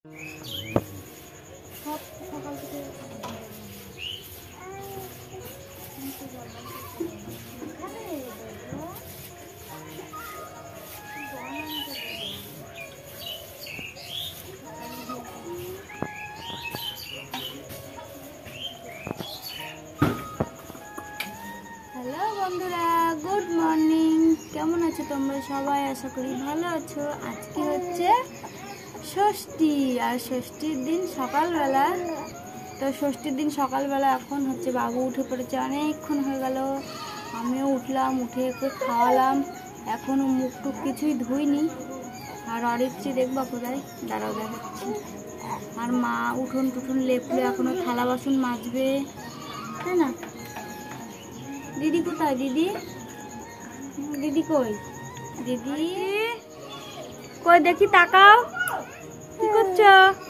Hello বন্ধুরা, good morning. কেমন আছো তোমরা সবাই? আশা করি ভালো আছো। আজকে হচ্ছে ষষ্ঠী, আর ষষ্ঠীর দিন সকালবেলা। তো ষষ্ঠীর দিন সকালবেলা এখন হচ্ছে বাবু উঠে পড়েছে, অনেকক্ষণ হয়ে গেল। আমিও উঠলাম, উঠে একটু খাওয়ালাম। এখনও মুখ টুক কিছুই ধুইনি। আর অরিত্রি দেখবা কোথায়, দাঁড়াও দেখাচ্ছি। আর মা উঠোন টুঠোন লেপলে এখনও থালা বাসন মাজবে, তাই না? দিদি কোথায়? দিদি দিদি কই? দিদি কই দেখি, তাকাও। কি করছো?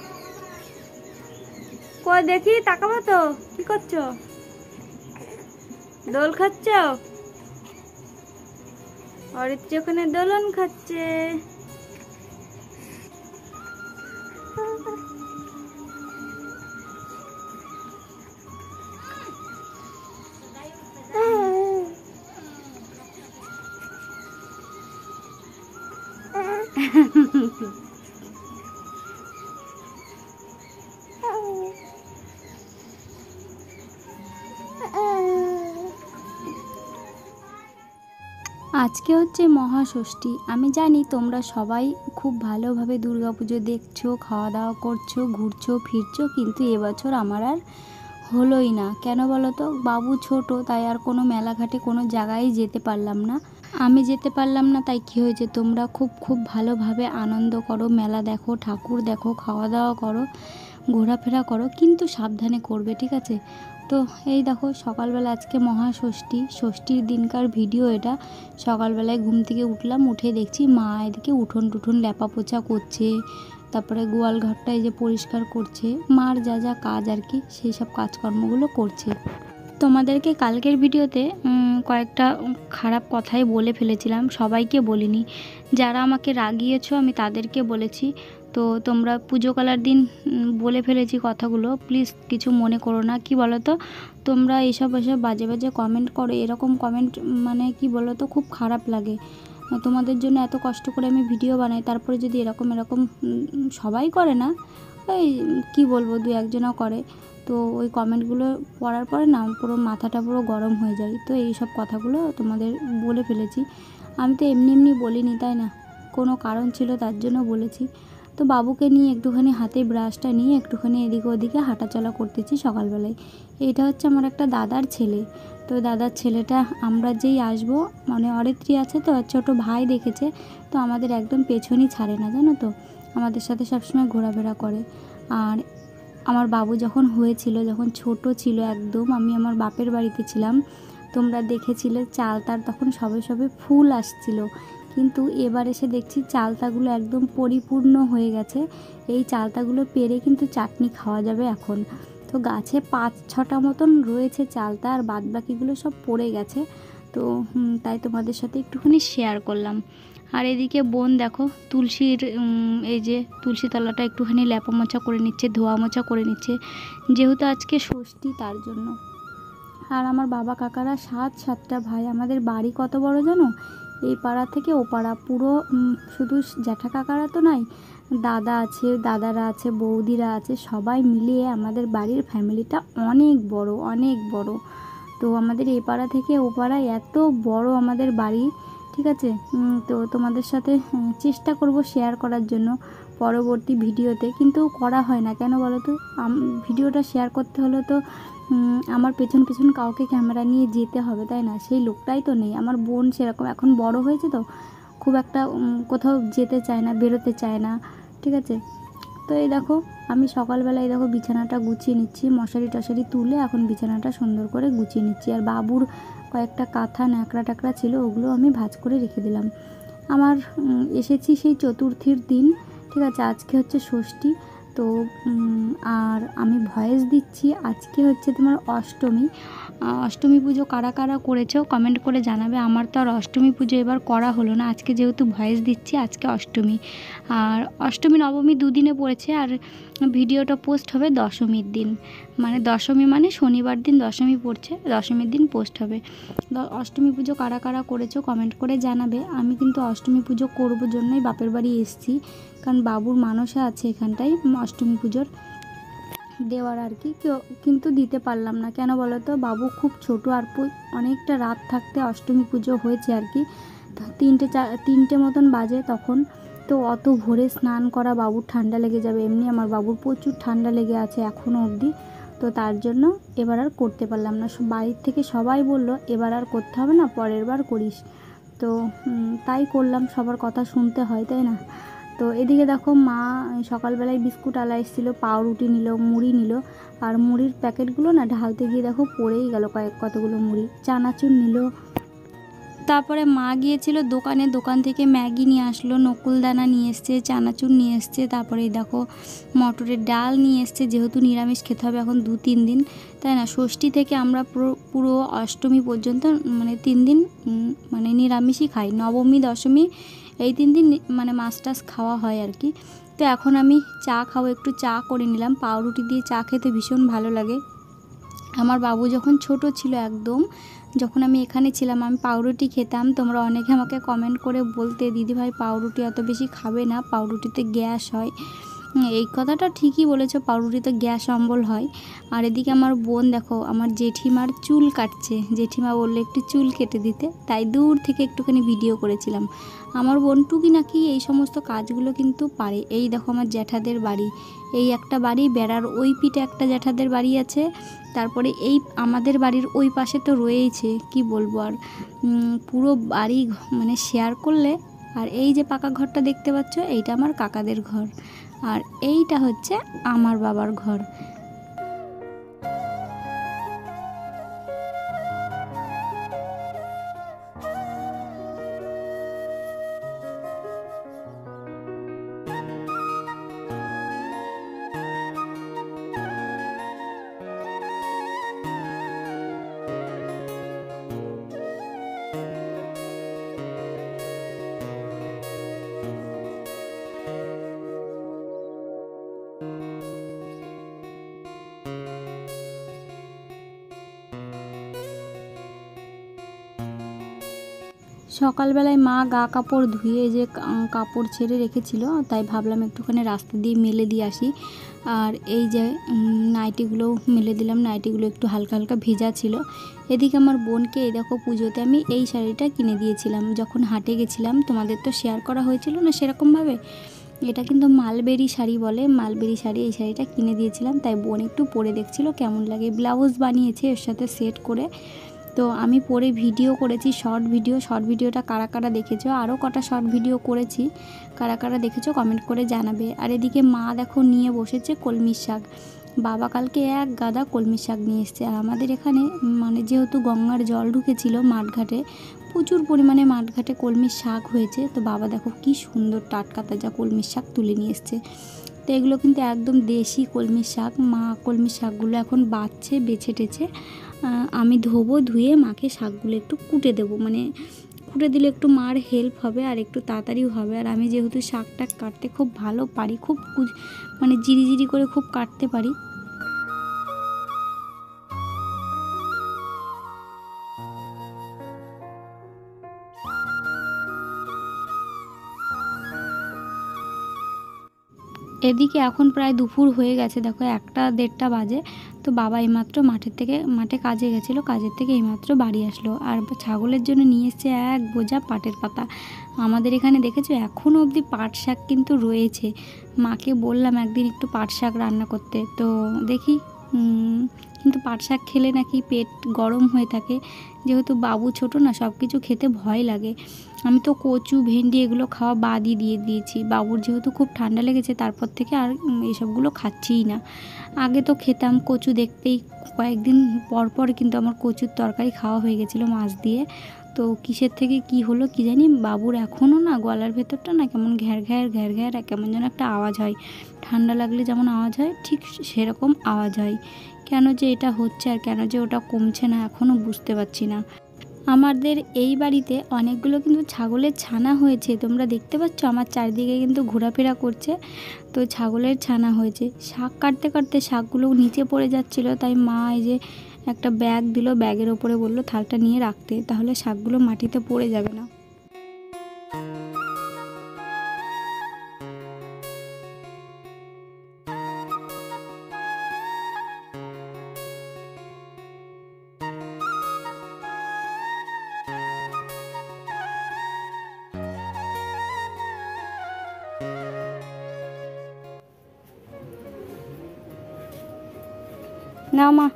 কই দেখি, তাকাবো তো। কি করছো? দোল খাচ্ছ? অরিত্রি ওখানে দোলন খাচ্ছে। আজকে হচ্ছে মহাষষ্ঠী। আমি জানি তোমরা সবাই খুব ভালোভাবে দুর্গাপুজো দেখছো, খাওয়া দাওয়া করছো, ঘুরছো ফিরছো, কিন্তু এবছর আমার আর হলোই না। কেন বলো তো? বাবু ছোট, তাই আর কোনো মেলাঘাটে কোনো জায়গায় যেতে পারলাম না। আমি যেতে পারলাম না, তাই কী হয়েছে, তোমরা খুব ভালোভাবে আনন্দ করো, মেলা দেখো, ঠাকুর দেখো, খাওয়া দাওয়া করো, ঘোরাফেরা করো, কিন্তু সাবধানে করবে, ঠিক আছে? তো এই দেখো সকালবেলা আজকে মহাষষ্ঠী, ষষ্ঠীর দিনকার ভিডিও এটা। সকালবেলায় ঘুম থেকে উঠলাম, উঠে দেখছি মা এদিকে উঠোন টুঠোন লেপা পোছা করছে, তারপরে গোয়াল ঘরটা এই যে পরিষ্কার করছে, মার যা যা কাজ আর কি, সেই সব কাজকর্মগুলো করছে। তোমাদেরকে কালকের ভিডিওতে কয়েকটা খারাপ কথাই বলে ফেলেছিলাম, সবাইকে বলিনি। যারা আমাকে রাগিয়েছো আমি তাদেরকে বলেছি। তো তোমরা পুজো কালার দিন বলে ফেলেছি কথাগুলো, প্লিজ কিছু মনে করো না। কি বলো তো, তোমরা এসব বাজে বাজে কমেন্ট করো, এরকম কমেন্ট মানে কি বলো তো, খুব খারাপ লাগে। তোমাদের জন্য এত কষ্ট করে আমি ভিডিও বানাই, তারপরে যদি এরকম সবাই করে না, ওই কী বলবো, দু একজনও করে। তো ওই কমেন্টগুলো পড়ার পরে না পুরো মাথাটা পুরো গরম হয়ে যায়। তো এই সব কথাগুলো তোমাদের বলে ফেলেছি। আমি তো এমনি বলিনি, তাই না? কোনো কারণ ছিল, তার জন্য বলেছি। তো বাবুকে নিয়ে একটুখানি হাতে ব্রাশটা নিয়ে একটুখানি এদিকে ওদিকে হাঁটাচলা করতেছি সকালবেলায়। এটা হচ্ছে আমার একটা দাদার ছেলে। তো দাদার ছেলেটা আমরা যেই আসবো, মানে অরিত্রি আছে তো, ছোটো ভাই দেখেছে, তো আমাদের একদম পেছনই ছাড়ে না, জানো তো, আমাদের সাথে সবসময় ঘোরাফেরা করে। আর আমার বাবু যখন হয়েছিল, যখন ছোট ছিল একদম, আমি আমার বাপের বাড়িতে ছিলাম, তোমরা দেখেছিলে চালতার তখন সবে ফুল আসছিল, কিন্তু এবার এসে দেখছি চালতাগুলো একদম পরিপূর্ণ হয়ে গেছে। এই চালতাগুলো পেরে কিন্তু চাটনি খাওয়া যাবে এখন। তো গাছে 5-6টা মতন রয়েছে চালতা, আর বাদবাকিগুলো সব পড়ে গেছে। তো তাই তোমাদের সাথে একটুখানি শেয়ার করলাম। আর এদিকে বোন দেখো তুলসীর এই যে তুলসী তলাটা একটুখানি লেপা মোছা করে নিচ্ছে, ধোয়া মোছা করে নিচ্ছে, যেহেতু আজকে ষষ্ঠী তার জন্য। আর আমার বাবা কাকারা 7টা ভাই। আমাদের বাড়ি কত বড় জানো? এই পাড়া থেকে ও পাড়া পুরো, শুধু জ্যাঠা কাকারা তো নাই, দাদা আছে, দাদারা আছে, বৌদিরা আছে, সবাই মিলিয়ে আমাদের বাড়ির ফ্যামিলিটা অনেক বড়। তো আমাদের এই পাড়া থেকে ও পাড়ায় এত বড় আমাদের বাড়ি, ঠিক আছে? তো তোমাদের সাথে চেষ্টা করব শেয়ার করার জন্য পরবর্তী ভিডিওতে, কিন্তু করা হয় না। কেন বলো তো? ভিডিওটা শেয়ার করতে হলে তো আমার পেছন কাউকে ক্যামেরা নিয়ে যেতে হবে, তাই না? সেই লোকটাই তো নেই। আমার বোন সেরকম এখন বড় হয়েছে, তো খুব একটা কোথাও যেতে চায় না, বেরোতে চায় না, ঠিক আছে? তো এই দেখো আমি সকালবেলায় দেখো বিছানাটা গুছিয়ে নিচ্ছি, মশারি টশারি তুলে এখন বিছানাটা সুন্দর করে গুছিয়ে নিচ্ছি। আর বাবুর কয়েকটা কাঁথা ন্যাকড়া টাকড়া ছিল, ওগুলো আমি ভাঁজ করে রেখে দিলাম। আমার এসেছি সেই চতুর্থীর দিন, ঠিক আছে? আজকে হচ্ছে ষষ্ঠী। তো আর আমি ভয়েস দিচ্ছি, আজকে হচ্ছে তোমার অষ্টমী। অষ্টমী পুজো কারা কারা করেছো কমেন্ট করে জানাবে। আমার তো আর অষ্টমী পুজো এবার করা হলো না, আজকে যেহেতু ভয়েস দিচ্ছি আজকে অষ্টমী। আর অষ্টমী নবমী দুদিনে পড়েছে, আর ভিডিওটা পোস্ট হবে দশমীর দিন, মানে দশমী মানে শনিবার দিন দশমী পড়ছে, দশমীর দিন পোস্ট হবে। অষ্টমী পুজো কারা কারা করেছো কমেন্ট করে জানাবে। আমি কিন্তু অষ্টমী পুজো করবো জন্যই বাপের বাড়ি এসেছি, কারণ বাবুর মানসা আছে এখানটায় অষ্টমী পুজোর দেওয়ার আর কি, কিন্তু দিতে পারলাম না। কেন বলো তো, বাবু খুব ছোট, আর অনেকটা রাত থাকতে অষ্টমী পুজো হয়েছে আর কি, 3টে মতন বাজে তখন। তো অত ভোরে স্নান করা, বাবুর ঠান্ডা লেগে যাবে, এমনি আমার বাবুর প্রচুর ঠান্ডা লেগে আছে এখনও অবধি। তো তার জন্য এবার আর করতে পারলাম না। বাড়ির থেকে সবাই বলল এবার আর করতে হবে না, পরের বার করিস। তো তাই করলাম, সবার কথা শুনতে হয় তাই না। তো এদিকে দেখো মা সকালবেলায় বিস্কুট আলা এসেছিলো, পাউরুটি নিল, মুড়ি নিল, আর মুড়ির প্যাকেটগুলো না ঢালতে গিয়ে দেখো পড়েই গেল কতগুলো মুড়ি। চানাচুর নিল, তারপরে মা গিয়েছিল দোকানে, দোকান থেকে ম্যাগি নিয়ে আসলো, নকুলদানা নিয়ে এসছে, চানাচুর নিয়ে এসছে, তারপরে দেখো মটরের ডাল নিয়ে এসছে, যেহেতু নিরামিষ খেতে হবে এখন 2-3 দিন তাই না। ষষ্ঠী থেকে আমরা পুরো অষ্টমী পর্যন্ত মানে 3 দিন মানে নিরামিষই খাই, নবমী দশমী এই 3 দিন মানে মাছ টাছ খাওয়া হয় আর কি। তো এখন আমি চা খাবো, একটু চা করে নিলাম, পাউরুটি দিয়ে চা খেতে ভীষণ ভালো লাগে। আমার বাবু যখন ছোট ছিল একদম, যখন আমি এখানে ছিলাম আমি পাউরুটি খেতাম। তোমরা অনেকে আমাকে কমেন্ট করে বলতে দিদিভাই পাউরুটি অত বেশি খাবে না, পাউরুটিতে গ্যাস হয়। এই কথাটা ঠিকই বলেছো, পাউরুটিতে গ্যাস অম্বল হয়। আর এদিকে আমার বোন দেখো আমার জেঠিমার চুল কাটছে, জেঠিমা বললে একটু চুল কেটে দিতে, তাই দূর থেকে একটুখানি ভিডিও করেছিলাম। আমার বোন টুকি নাকি এই সমস্ত কাজগুলো কিন্তু পারে। এই দেখো আমার জ্যাঠাদের বাড়ি, এই একটা বাড়ি, বেড়ার ওই পিঠে একটা জ্যাঠাদের বাড়ি আছে, তারপরে এই আমাদের বাড়ির ওই পাশে তো রয়েইছে, কি বলবো আর, পুরো বাড়ি মানে শেয়ার করলে। আর এই যে পাকা ঘরটা দেখতে পাচ্ছ এইটা আমার কাকাদের ঘর, আর এইটা হচ্ছে আমার বাবার ঘর। সকালবেলায় মা গা কাপড় ধুয়ে যে কাপড় ছেড়ে রেখেছিল, তাই ভাবলাম একটুখানি রাস্তা দিয়ে মেলে দিয়ে আসি। আর এই যে নাইটিগুলো মেলে দিলাম, নাইটিগুলো একটু হালকা হালকা ভেজা ছিল। এদিকে আমার বোনকে এই দেখো পুজোতে আমি এই শাড়িটা কিনে দিয়েছিলাম, যখন হাটে গেছিলাম, তোমাদের তো শেয়ার করা হয়েছিল না সেরকমভাবে। এটা কিন্তু মালবেরি শাড়ি বলে, মালবেরি শাড়ি, এই শাড়িটা কিনে দিয়েছিলাম, তাই বোন একটু পরে দেখছিল কেমন লাগে। ব্লাউজ বানিয়েছে এর সাথে সেট করে। তো আমি পরে ভিডিও করেছি, শর্ট ভিডিওটা কারা কারা দেখেছো, আরও কটা শর্ট ভিডিও করেছি, কারা কারা দেখেছো কমেন্ট করে জানাবে। আর এদিকে মা দেখো নিয়ে বসেছে কলমির শাক, বাবা কালকে এক গাদা কলমির শাক নিয়ে এসছে। আর আমাদের এখানে মানে যেহেতু গঙ্গার জল ঢুকেছিল মাঠঘাটে, প্রচুর পরিমাণে মাঠঘাটে কলমির শাক হয়েছে। তো বাবা দেখো কি সুন্দর টাটকা তাজা কলমির শাক তুলে নিয়ে এসছে। তো এগুলো কিন্তু একদম দেশি কলমির শাক। মা কলমির শাকগুলো এখন বাছছে, বেছে টেছে আমি ধোবো, ধুয়ে মাকে শাকগুলো একটু কুটে দেবো, মানে কুটে দিলে একটু মার হেল্প হবে আর একটু তাড়াতাড়িও হবে। আর আমি যেহেতু শাকটা কাটতে খুব ভালো পারি, খুব মানে জিরি করে খুব কাটতে পারি। এদিকে এখন প্রায় দুপুর হয়ে গেছে, দেখো 1-1:30 বাজে। তো বাবা এইমাত্র মাঠে কাজে গেছিলো, কাজের থেকে এইমাত্র বাড়ি আসলো। আর ছাগলের জন্য নিয়ে এসছে এক বোঝা পাটের পাতা। আমাদের এখানে দেখেছো এখনও অবধি পাট শাক কিন্তু রয়েছে। মাকে বললাম একদিন একটু পাট শাক রান্না করতে, তো দেখি কিন্তু পাট শাক খেলে নাকি পেট গরম হয়ে থাকে, যেহেতু বাবু ছোট না, সব কিছু খেতে ভয় লাগে। আমি তো কচু ভেন্ডি এগুলো খাওয়া বাদই দিয়ে দিয়েছি, বাবুর যেহেতু খুব ঠান্ডা লেগেছে তারপর থেকে আর এসবগুলো খাচ্ছিই না। আগে তো খেতাম, কচু দেখতেই কয়েকদিন পর পর কিন্তু আমার কচুর তরকারি খাওয়া হয়ে গেছিলো মাছ দিয়ে। তো কিসের থেকে কি হলো কি জানি, বাবুর এখনও না গলার ভেতরটা না কেমন ঘ্যার ঘ্যার কেমন যেন একটা আওয়াজ হয়, ঠান্ডা লাগলে যেমন আওয়াজ হয় ঠিক সেরকম আওয়াজ হয়। কেন যে এটা হচ্ছে আর কেন যে ওটা কমছে না এখনও বুঝতে পারছি না। আমাদের এই বাড়িতে অনেকগুলো কিন্তু ছাগলের ছানা হয়েছে, তোমরা দেখতে পাচ্ছ আমার চারিদিকে কিন্তু ঘোরাফেরা করছে। তো ছাগলের ছানা হয়েছে, শাক কাটতে কাটতে শাকগুলো নিচে পড়ে যাচ্ছিলো, তাই মা এই যে একটা ব্যাগ দিল, ব্যাগের ওপরে বললো থালটা নিয়ে রাখতে, তাহলে শাকগুলো মাটিতে পড়ে যাবে না। না মা,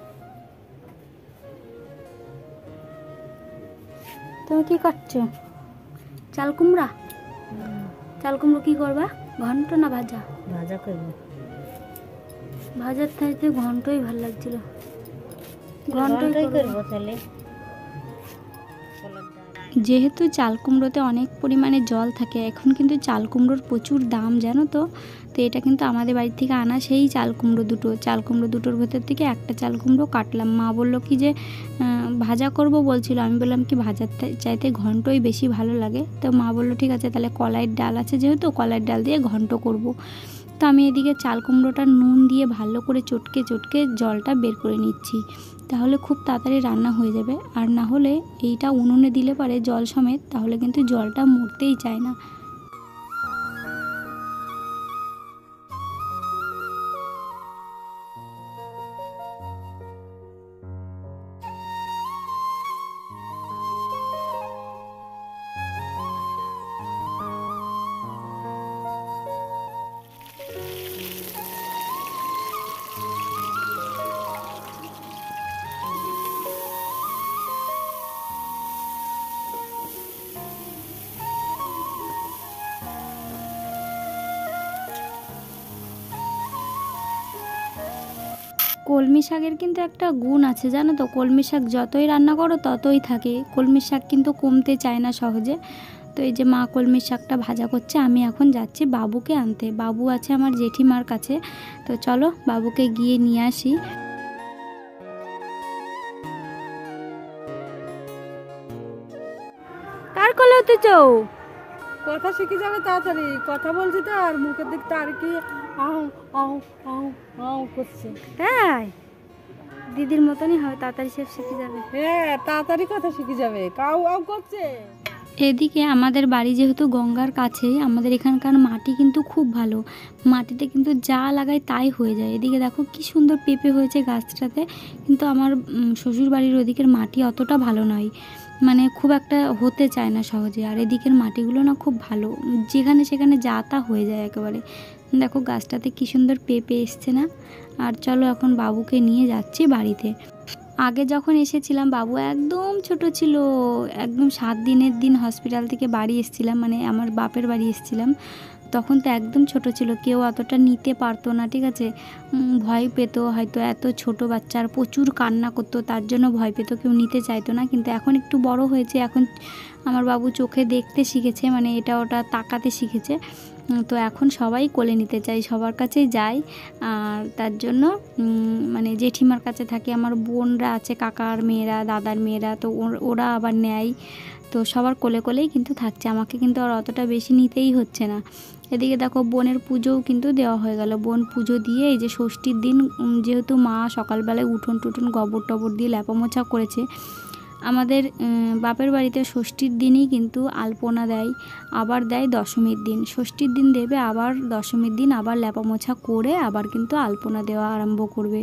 তুমি কি কাটছো? চাল কুমড়া? চাল কুমড়ো কি করবা, ঘন্ট না ভাজা? ভাজা করব। ভাজার চাইতে ঘন্টই ভালো লাগছিল। ঘন্টই করব তাহলে। যেহেতু চাল কুমড়োতে অনেক পরিমাণে জল থাকে, এখন কিন্তু চাল কুমড়োর প্রচুর দাম জানো তো। তো এটা কিন্তু আমাদের বাড়ি থেকে আনা সেই চাল কুমড়ো দুটোর ভেতর থেকে একটা চাল কুমড়ো কাটলাম। মা বলল কি যে ভাজা করব বলছিল, আমি বললাম কি ভাজার চাইতে ঘন্টই বেশি ভালো লাগে। তো মা বলল ঠিক আছে তাহলে কলাইয়ের ডাল আছে, যেহেতু কলাইয়ের ডাল দিয়ে ঘন্ট করব। তো আমি এদিকে চাল কুমড়োটা নুন দিয়ে ভালো করে চটকে জলটা বের করে নিচ্ছি, তাহলে খুব তাড়াতাড়ি রান্না হয়ে যাবে। আর না হলে এইটা উনুনে দিলে পারে জল সমেত, তাহলে কিন্তু জলটা মরতেই চায় না। কলমি শাকের কিন্তু একটা গুণ আছে জানো তো, কলমি শাক যতই রান্না করো ততই থাকে, কলমি শাক কিন্তু কমতে চায় না সহজে। তো এই যে মা কলমি শাকটা ভাজা করছে, আমি এখন যাচ্ছি বাবুকে আনতে। বাবু আছে আমার জেঠিমার কাছে, তো চলো বাবুকে গিয়ে নিয়ে আসি। কার কোলে উঠেছ? কথা শিখে যাবে তাড়াতাড়ি, কথা বলছি তো আর মুখের দিক তার কি আউ আউ আউ আউ করছে। তাই দিদির মতনই হয়, তাড়াতাড়ি সব শিখে যাবে। হ্যাঁ তাড়াতাড়ি কথা শিখে যাবে, কাউ আউ করছে। এদিকে আমাদের বাড়ি যেহেতু গঙ্গার কাছেই, আমাদের এখানকার মাটি কিন্তু খুব ভালো, মাটিতে কিন্তু যা লাগায় তাই হয়ে যায়। এদিকে দেখো কি সুন্দর পেঁপে হয়েছে গাছটাতে, কিন্তু আমার শ্বশুর বাড়ির ওদিকের মাটি অতটা ভালো নয়, মানে খুব একটা হতে চায় না সহজে। আর এদিকের মাটিগুলো না খুব ভালো, যেখানে সেখানে যা তা হয়ে যায় একেবারে। দেখো গাছটাতে কি সুন্দর পেঁপে এসছে না। আর চলো এখন বাবুকে নিয়ে যাচ্ছি বাড়িতে। আগে যখন এসেছিলাম বাবু একদম ছোট ছিল, একদম 7 দিনের দিন হসপিটাল থেকে বাড়ি এসেছিলাম, মানে আমার বাপের বাড়ি এসেছিলাম, তখন তো একদম ছোট ছিল, কেউ অতটা নিতে পারতো না, ঠিক আছে, ভয় পেত হয়তো, এত ছোট বাচ্চার প্রচুর কান্না করতো, তার জন্য ভয় পেত, কেউ নিতে চাইতো না। কিন্তু এখন একটু বড় হয়েছে, এখন আমার বাবু চোখে দেখতে শিখেছে, মানে এটা ওটা তাকাতে শিখেছে, তো এখন সবাই কোলে নিতে চাই, সবার কাছেই যাই। আর তার জন্য মানে জেঠিমার কাছে থাকে, আমার বোনরা আছে, কাকার মেয়েরা, দাদার মেয়েরা, তো ওরা আবার নেয়, তো সবার কোলে কোলেই কিন্তু থাকছে, আমাকে কিন্তু আর অতটা বেশি নিতেই হচ্ছে না। এদিকে দেখো বোনের পুজোও কিন্তু দেওয়া হয়ে গেল, বোন পুজো দিয়ে এই যে ষষ্ঠীর দিন, যেহেতু মা সকালবেলায় উঠোন টুটুন গোবর টবর দিয়ে লেপামোছা করেছে, আমাদের বাপের বাড়িতে ষষ্ঠীর দিনই কিন্তু আলপনা দেয়, আবার দেয় দশমীর দিন, ষষ্ঠীর দিন দেবে, আবার দশমীর দিন আবার লেপামোছা করে আবার কিন্তু আলপনা দেওয়া আরম্ভ করবে।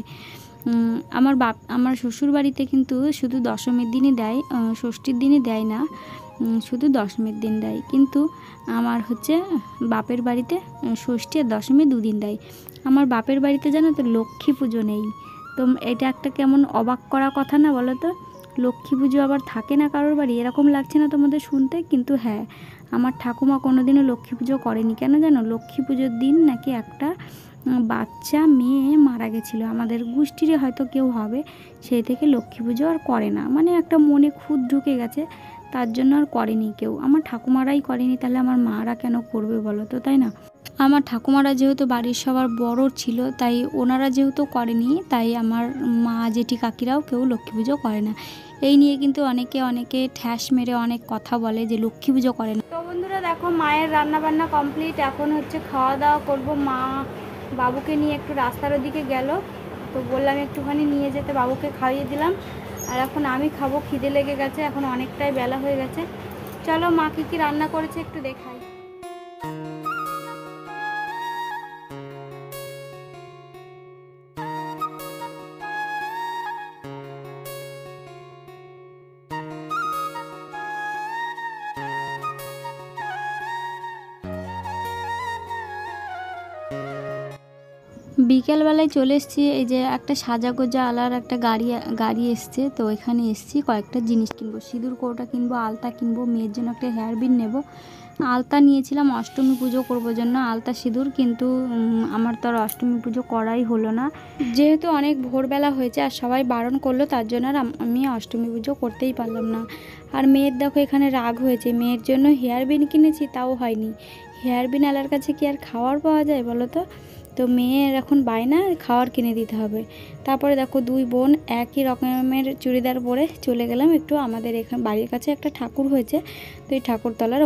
আমার শ্বশুর বাড়িতে কিন্তু শুধু দশমীর দিনই দেয়, ষষ্ঠীর দিনই দেয় না, শুধু দশমীর দিন দেয়। কিন্তু আমার হচ্ছে বাপের বাড়িতে ষষ্ঠী আর দশমী দুদিন দেয়। আমার বাপের বাড়িতে জানো তো লক্ষ্মী পুজো নেই, তো এটা একটা কেমন অবাক করা কথা না বলো তো, লক্ষ্মী পুজো আবার থাকে না কারোর বাড়ি, এরকম লাগছে না তোমাদের শুনতে? কিন্তু হ্যাঁ, আমার ঠাকুমা কোনোদিনও লক্ষ্মী পুজো করেনি, কেন জানো? লক্ষ্মী পুজোর দিন নাকি একটা বাচ্চা মেয়ে মারা গেছিলো, আমাদের গোষ্ঠীরে হয়তো কেউ হবে, সেই থেকে লক্ষ্মী পুজো আর করে না, মানে একটা মনে খুঁত ঢুকে গেছে, তার জন্য আর করেনি কেউ। আমার ঠাকুমারাই করেনি, তাহলে আমার মারা কেন করবে বলো তো, তাই না? আমার ঠাকুমারা যেহেতু বাড়ির সবার বড় ছিল, তাই ওনারা যেহেতু করেনি, তাই আমার মা জেঠি কাকিরাও কেউ লক্ষ্মী পুজো করে না। এই নিয়ে কিন্তু অনেকে ঠ্যাস মেরে অনেক কথা বলে যে লক্ষ্মী পুজো করে না। তো বন্ধুরা দেখো, মায়ের রান্না বান্না কমপ্লিট, এখন হচ্ছে খাওয়া দাওয়া করব। মা বাবুকে নিয়ে একটু রাস্তার ওদিকে গেল, তো বললাম একটুখানি নিয়ে যেতে, বাবুকে খাইয়ে দিলাম। আর এখন আমি খাবো, খিদে লেগে গেছে, এখন অনেকটাই বেলা হয়ে গেছে। চলো মা কী রান্না করেছে একটু দেখাই। বিকেলবেলায় চলে এসেছি, এই যে একটা সাজাগোজা আলার একটা গাড়ি এসছে, তো এখানে এসেছি কয়েকটা জিনিস কিনবো। সিঁদুর কৌটা কিনবো, আলতা কিনবো, মেয়ের জন্য একটা হেয়ার বিন নেব। আলতা নিয়েছিলাম অষ্টমী পুজো করবো জন্য, আলতা সিঁদুর, কিন্তু আমার তো আর অষ্টমী পুজো করাই হলো না, যেহেতু অনেক ভোরবেলা হয়েছে আর সবাই বারণ করলো, তার জন্য আর আমি অষ্টমী পুজো করতেই পারলাম না। আর মেয়ের দেখো এখানে রাগ হয়েছে, মেয়ের জন্য হেয়ার বিন কিনেছি তাও হয়নি। হেয়ার বিন আলার কাছে কি আর খাওয়ার পাওয়া যায় বলো তো? তো মেয়ের এখন বায়না খাওয়ার কিনে দিতে হবে। তারপরে দেখো দুই বোন একই রকমের চুড়িদার পরে চলে গেলাম একটু আমাদের এখানে বাড়ির কাছে একটা ঠাকুর হয়েছে, তো এই ঠাকুরতলার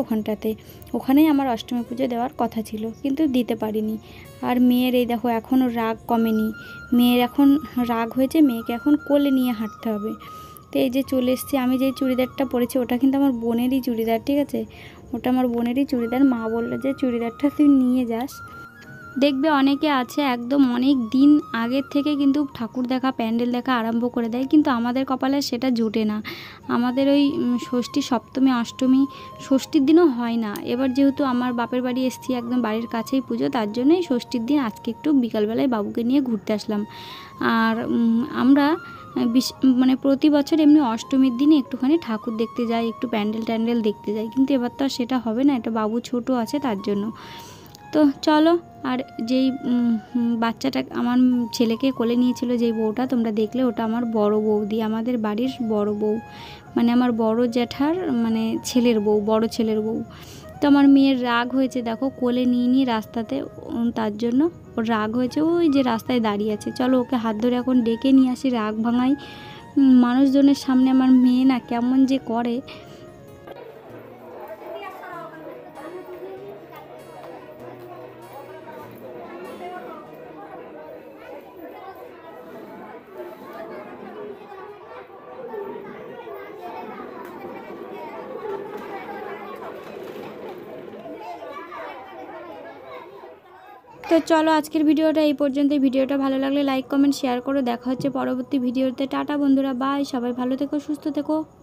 ওখানেই আমার অষ্টমী পুজো দেওয়ার কথা ছিল, কিন্তু দিতে পারিনি। আর মেয়ের এই দেখো এখনও রাগ কমেনি, মেয়ের এখন রাগ হয়েছে, মেয়েকে এখন কোলে নিয়ে হাঁটতে হবে। তো এই যে চলে এসেছি, আমি যেই চুড়িদারটা পরেছি ওটা কিন্তু আমার বোনেরই চুড়িদার, ঠিক আছে, ওটা আমার বোনেরই চুড়িদার। মা বললো যে চুড়িদারটা তুই নিয়ে যাস। দেখবে অনেকে আছে একদম অনেক দিন আগের থেকে কিন্তু ঠাকুর দেখা প্যান্ডেল দেখা আরম্ভ করে দেয়, কিন্তু আমাদের কপালে সেটা জোটে না। আমাদের ওই ষষ্ঠী সপ্তমী অষ্টমী ষষ্ঠীর দিনও হয় না। এবার যেহেতু আমার বাপের বাড়ি এসেছি, একদম বাড়ির কাছেই পুজো, তার জন্যই ষষ্ঠীর দিন আজকে একটু বিকালবেলায় বাবুকে নিয়ে ঘুরতে আসলাম। আর আমরা মানে প্রতি বছর এমনি অষ্টমীর দিনে একটুখানি ঠাকুর দেখতে যাই, একটু প্যান্ডেল দেখতে যাই, কিন্তু এবার তো আর সেটা হবে না, এটা বাবু ছোট আছে তার জন্য। তো চলো, আর যেই বাচ্চাটা আমার ছেলেকে কোলে নিয়েছিল যেই বউটা তোমরা দেখলে, ওটা আমার বড় বৌদি, আমাদের বাড়ির বড় বউ, মানে আমার বড় জ্যাঠার মানে ছেলের বউ, বড় ছেলের বউ। তো আমার মেয়ের রাগ হয়েছে দেখো, কোলে নিয়ে রাস্তাতে, তার জন্য ওর রাগ হয়েছে, ওই যে রাস্তায় দাঁড়িয়ে আছে। চলো ওকে হাত ধরে এখন ডেকে নিয়ে আসি, রাগ ভাঙাই। মানুষজনের সামনে আমার মেয়ে না কেমন যে করে। তো চলো আজকের ভিডিওটা এই পর্যন্তই। ভিডিওটা ভালো লাগলে লাইক কমেন্ট শেয়ার করো। দেখা হচ্ছে পরবর্তী ভিডিওতে। টাটা বন্ধুরা, বাই, সবাই ভালো থেকো, সুস্থ থেকো।